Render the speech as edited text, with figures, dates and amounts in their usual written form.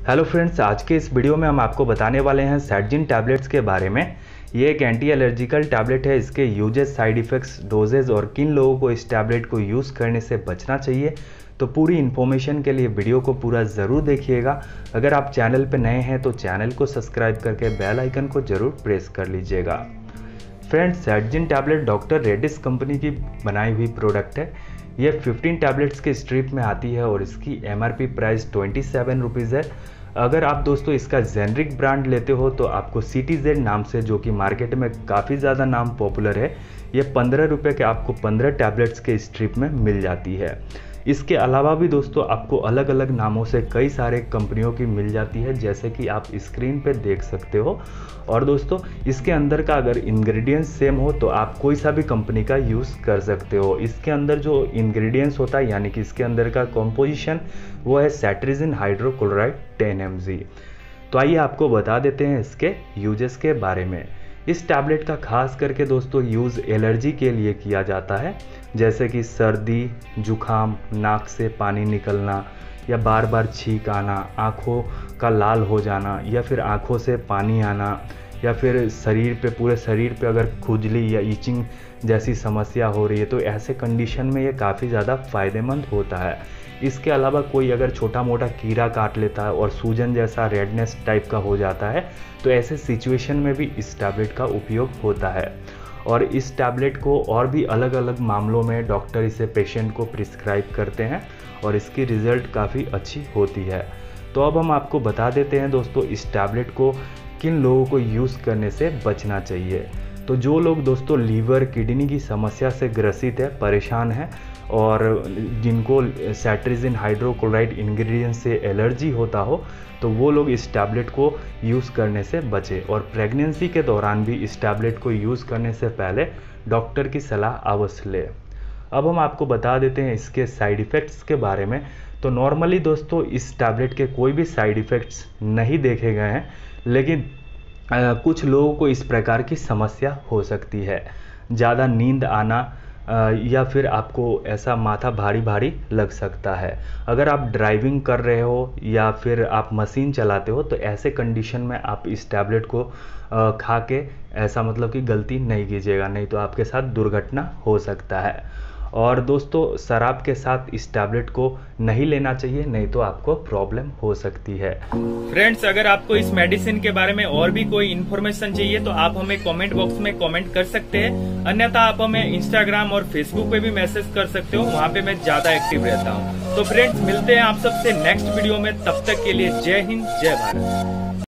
Hello friends, आज के इस वीडियो में हम आपको बताने वाले हैं सैडजिन टैबलेट्स के बारे में। ये एक एंटी एलर्जिकल टैबलेट है। इसके यूजेस, साइड इफ़ेक्ट्स, डोजेज और किन लोगों को इस टैबलेट को यूज़ करने से बचना चाहिए। तो पूरी इन्फॉर्मेशन के लिए वीडियो को पूरा ज़रूर देखिएगा। अगर आप चैनल पर नए हैं तो चैनल को सब्सक्राइब करके बेल आइकन को ज़रूर प्रेस कर लीजिएगा। फ्रेंड्स, सैडजिन टैबलेट डॉक्टर रेडिस कंपनी की बनाई हुई प्रोडक्ट है। ये 15 टैबलेट्स के स्ट्रिप में आती है और इसकी MRP प्राइस 27 रुपीज़ है। अगर आप दोस्तों इसका जेनरिक ब्रांड लेते हो तो आपको CTZ नाम से, जो कि मार्केट में काफ़ी ज़्यादा नाम पॉपुलर है, ये 15 रुपये के आपको 15 टैबलेट्स के स्ट्रिप में मिल जाती है। इसके अलावा भी दोस्तों आपको अलग अलग नामों से कई सारे कंपनियों की मिल जाती है, जैसे कि आप स्क्रीन पे देख सकते हो। और दोस्तों इसके अंदर का अगर इंग्रेडिएंट्स सेम हो तो आप कोई सा भी कंपनी का यूज़ कर सकते हो। इसके अंदर जो इंग्रेडिएंट्स होता है, यानी कि इसके अंदर का कॉम्पोजिशन, वो है सेट्रिजिन हाइड्रोक्लोराइड 10 mg। तो आइए आपको बता देते हैं इसके यूजेस के बारे में। इस टैबलेट का खास करके दोस्तों यूज़ एलर्जी के लिए किया जाता है, जैसे कि सर्दी, जुखाम, नाक से पानी निकलना या बार बार छींक आना, आँखों का लाल हो जाना या फिर आँखों से पानी आना, या फिर शरीर पे, पूरे शरीर पे अगर खुजली या ईचिंग जैसी समस्या हो रही है, तो ऐसे कंडीशन में ये काफ़ी ज़्यादा फ़ायदेमंद होता है। इसके अलावा कोई अगर छोटा मोटा कीड़ा काट लेता है और सूजन जैसा रेडनेस टाइप का हो जाता है, तो ऐसे सिचुएशन में भी इस टैबलेट का उपयोग होता है। और इस टैबलेट को और भी अलग अलग मामलों में डॉक्टर इसे पेशेंट को प्रिस्क्राइब करते हैं और इसकी रिज़ल्ट काफ़ी अच्छी होती है। तो अब हम आपको बता देते हैं दोस्तों इस टैबलेट को किन लोगों को यूज़ करने से बचना चाहिए। तो जो लोग दोस्तों लीवर, किडनी की समस्या से ग्रसित है, परेशान हैं, और जिनको सेट्रिजिन हाइड्रोक्लोराइड इंग्रेडिएंट से एलर्जी होता हो, तो वो लोग इस टैबलेट को यूज़ करने से बचें। और प्रेगनेंसी के दौरान भी इस टैबलेट को यूज़ करने से पहले डॉक्टर की सलाह अवश्य लें। अब हम आपको बता देते हैं इसके साइड इफ़ेक्ट्स के बारे में। तो नॉर्मली दोस्तों इस टैबलेट के कोई भी साइड इफ़ेक्ट्स नहीं देखे गए हैं, लेकिन कुछ लोगों को इस प्रकार की समस्या हो सकती है। ज़्यादा नींद आना, या फिर आपको ऐसा माथा भारी भारी लग सकता है। अगर आप ड्राइविंग कर रहे हो या फिर आप मशीन चलाते हो, तो ऐसे कंडीशन में आप इस टैबलेट को खा के ऐसा मतलब कि गलती नहीं कीजिएगा, नहीं तो आपके साथ दुर्घटना हो सकता है। और दोस्तों शराब के साथ इस टैबलेट को नहीं लेना चाहिए, नहीं तो आपको प्रॉब्लम हो सकती है। फ्रेंड्स, अगर आपको इस मेडिसिन के बारे में और भी कोई इन्फॉर्मेशन चाहिए तो आप हमें कमेंट बॉक्स में कमेंट कर सकते हैं। अन्यथा आप हमें इंस्टाग्राम और फेसबुक पे भी मैसेज कर सकते हो, वहाँ पे मैं ज्यादा एक्टिव रहता हूँ। तो फ्रेंड्स, मिलते हैं आप सबसे नेक्स्ट वीडियो में। तब तक के लिए जय हिंद, जय भारत।